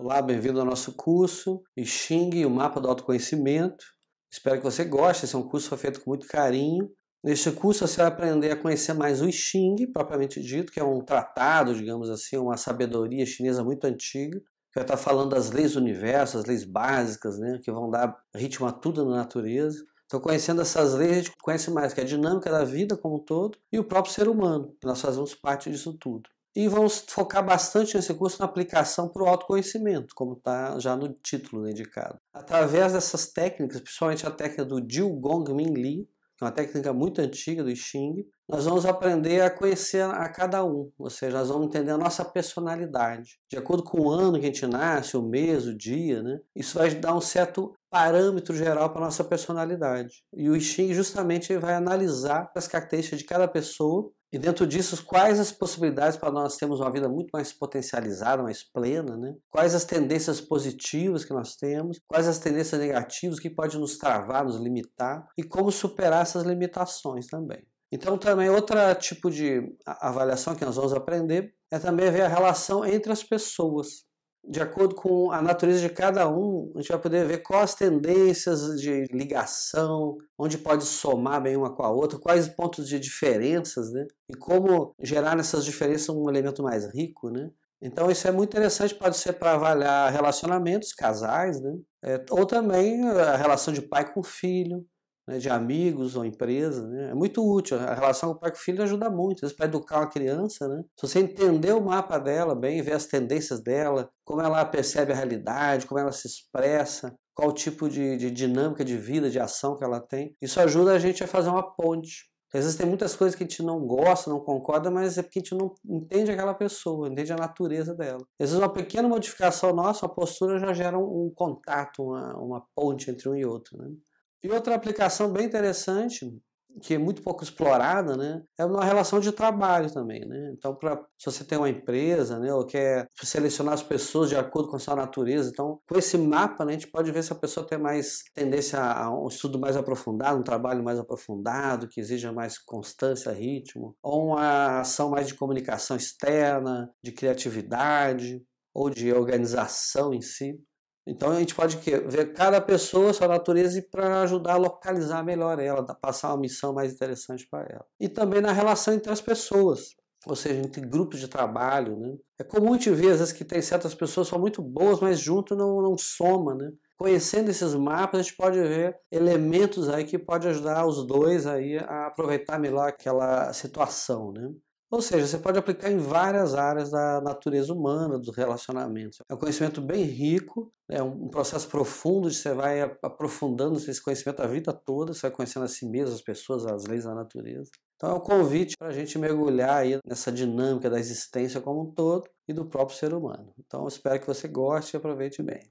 Olá, bem-vindo ao nosso curso I Ching, o mapa do autoconhecimento. Espero que você goste, esse é um curso feito com muito carinho. Neste curso você vai aprender a conhecer mais o I Ching, propriamente dito, que é um tratado, digamos assim, uma sabedoria chinesa muito antiga, que vai estar falando das leis do universo, as leis básicas, né, que vão dar ritmo a tudo na natureza. Então, conhecendo essas leis, a gente conhece mais que a dinâmica da vida como um todo e o próprio ser humano, que nós fazemos parte disso tudo. E vamos focar bastante nesse curso na aplicação para o autoconhecimento, como está já no título indicado. Através dessas técnicas, principalmente a técnica do Jiu Gong Min Li, que é uma técnica muito antiga do I Ching, nós vamos aprender a conhecer a cada um, ou seja, nós vamos entender a nossa personalidade. De acordo com o ano que a gente nasce, o mês, o dia, né? Isso vai dar um certo parâmetro geral para a nossa personalidade. E o I Ching justamente vai analisar as características de cada pessoa e dentro disso, quais as possibilidades para nós termos uma vida muito mais potencializada, mais plena, né? Quais as tendências positivas que nós temos, quais as tendências negativas que podem nos travar, nos limitar e como superar essas limitações também. Então, também outro tipo de avaliação que nós vamos aprender é também ver a relação entre as pessoas. De acordo com a natureza de cada um, a gente vai poder ver quais as tendências de ligação, onde pode somar bem uma com a outra, quais pontos de diferenças, né? E como gerar nessas diferenças um elemento mais rico, né? Então isso é muito interessante, pode ser para avaliar relacionamentos, casais, né? Ou também a relação de pai com filho, né, de amigos ou empresa, né? É muito útil. A relação com o pai com o filho ajuda muito, às vezes para educar uma criança, né? Se você entender o mapa dela bem, ver as tendências dela, como ela percebe a realidade, como ela se expressa, qual tipo de dinâmica de vida, de ação que ela tem, isso ajuda a gente a fazer uma ponte. Às vezes tem muitas coisas que a gente não gosta, não concorda, mas é porque a gente não entende aquela pessoa, entende a natureza dela. Às vezes uma pequena modificação nossa, a postura já gera um contato, uma ponte entre um e outro, né? E outra aplicação bem interessante, que é muito pouco explorada, né, é uma relação de trabalho também, né? Então, se você tem uma empresa, né, ou quer selecionar as pessoas de acordo com a sua natureza, então, com esse mapa, né, a gente pode ver se a pessoa tem mais tendência a um estudo mais aprofundado, um trabalho mais aprofundado, que exija mais constância, ritmo, ou uma ação mais de comunicação externa, de criatividade, ou de organização em si. Então a gente pode ver cada pessoa, sua natureza, para ajudar a localizar melhor ela, passar uma missão mais interessante para ela. E também na relação entre as pessoas, ou seja, entre grupos de trabalho, né? É comum a gente ver, às vezes, que tem certas pessoas que são muito boas, mas junto não soma, né? Conhecendo esses mapas, a gente pode ver elementos aí que podem ajudar os dois aí a aproveitar melhor aquela situação, né? Ou seja, você pode aplicar em várias áreas da natureza humana, dos relacionamentos. É um conhecimento bem rico, é um processo profundo, você vai aprofundando esse conhecimento a vida toda, você vai conhecendo a si mesmo, as pessoas, as leis da natureza. Então é um convite para a gente mergulhar aí nessa dinâmica da existência como um todo e do próprio ser humano. Então eu espero que você goste e aproveite bem.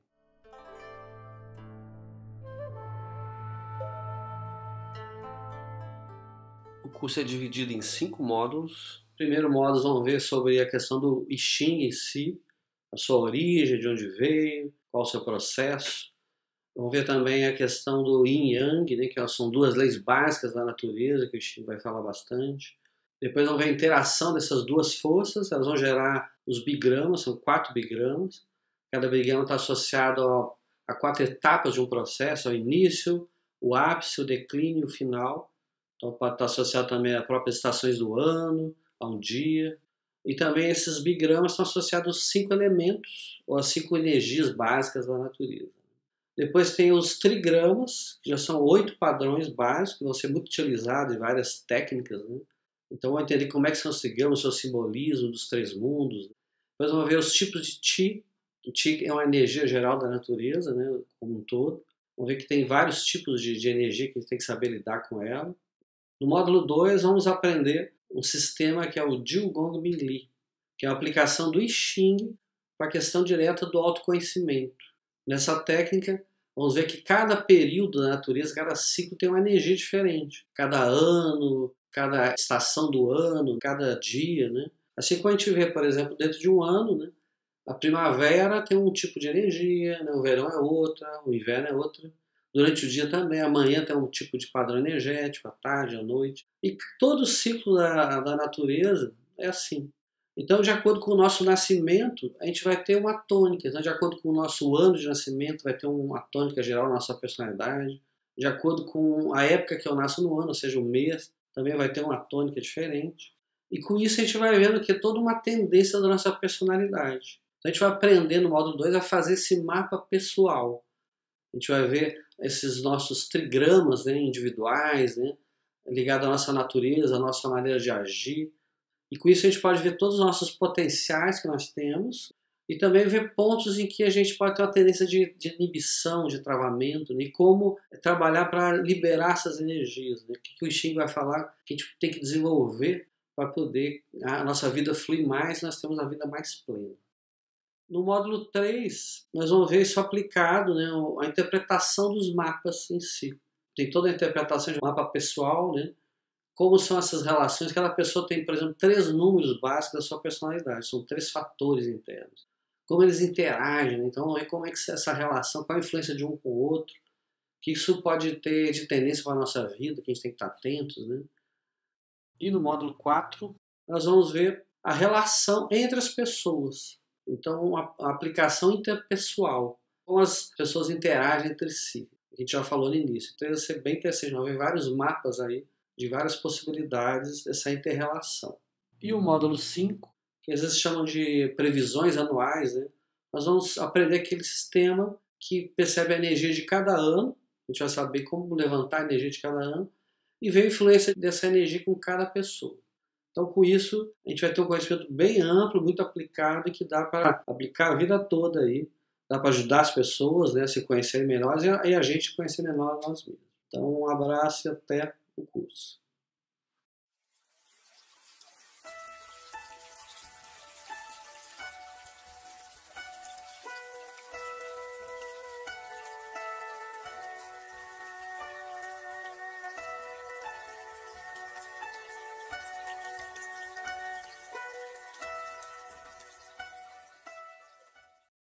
O curso é dividido em 5 módulos. O primeiro módulo vamos ver sobre a questão do I Ching em si, a sua origem, de onde veio, qual o seu processo. Vamos ver também a questão do Yin e Yang, né, que são duas leis básicas da natureza, que o Ching vai falar bastante. Depois vamos ver a interação dessas duas forças, elas vão gerar os bigramas, são 4 bigramas. Cada bigrama está associado a 4 etapas de um processo, o início, o ápice, o declínio e o final. Então pode estar associado também a próprias estações do ano, a um dia. E também esses bigramas estão associados aos 5 elementos, ou às 5 energias básicas da natureza. Depois tem os trigramas, que já são 8 padrões básicos, que vão ser muito utilizados em várias técnicas, né? Então vamos entender como é que são os trigramas, o seu simbolismo dos 3 mundos. Depois vamos ver os tipos de Qi. O Qi é uma energia geral da natureza, né, como um todo. Vamos ver que tem vários tipos de energia que a gente tem que saber lidar com ela. No módulo 2, vamos aprender um sistema que é o Jiu Gong Min Li, que é a aplicação do I Ching para a questão direta do autoconhecimento. Nessa técnica, vamos ver que cada período da natureza, cada ciclo tem uma energia diferente. Cada ano, cada estação do ano, cada dia, né? Assim como a gente vê, por exemplo, dentro de um ano, né? A primavera tem um tipo de energia, né? O verão é outra, o inverno é outra. Durante o dia também, a manhã tem um tipo de padrão energético, à tarde, à noite. E todo o ciclo da natureza é assim. Então, de acordo com o nosso nascimento, a gente vai ter uma tônica. Então, de acordo com o nosso ano de nascimento, vai ter uma tônica geral na nossa personalidade. De acordo com a época que eu nasço no ano, ou seja, o mês, também vai ter uma tônica diferente. E com isso a gente vai vendo que é toda uma tendência da nossa personalidade. Então, a gente vai aprender no módulo 2 a fazer esse mapa pessoal. A gente vai ver esses nossos trigramas, né, individuais, né, ligados à nossa natureza, à nossa maneira de agir. E com isso a gente pode ver todos os nossos potenciais que nós temos e também ver pontos em que a gente pode ter uma tendência de inibição, de travamento, né? E como trabalhar para liberar essas energias. Né? O que o Xing vai falar que a gente tem que desenvolver para poder a nossa vida fluir mais, nós temos a vida mais plena. No módulo 3, nós vamos ver isso aplicado, né, a interpretação dos mapas em si. Tem toda a interpretação de mapa pessoal, né, como são essas relações. Cada pessoa tem, por exemplo, 3 números básicos da sua personalidade, são 3 fatores internos. Como eles interagem, né? Então, como é que essa relação, qual a influência de um com o outro, que isso pode ter de tendência para a nossa vida, que a gente tem que estar atentos. Né? E no módulo 4, nós vamos ver a relação entre as pessoas. Então, a aplicação interpessoal, como as pessoas interagem entre si. A gente já falou no início. Então, vai ser bem interessante. Nós vamos ver vários mapas aí de várias possibilidades dessa inter-relação. E o módulo 5, que às vezes chamam de previsões anuais, né? Nós vamos aprender aquele sistema que percebe a energia de cada ano. A gente vai saber como levantar a energia de cada ano e ver a influência dessa energia com cada pessoa. Então, com isso, a gente vai ter um conhecimento bem amplo, muito aplicado, e que dá para aplicar a vida toda aí. Dá para ajudar as pessoas, né, a se conhecerem melhor e a gente conhecer melhor nós mesmos. Então, um abraço e até o curso.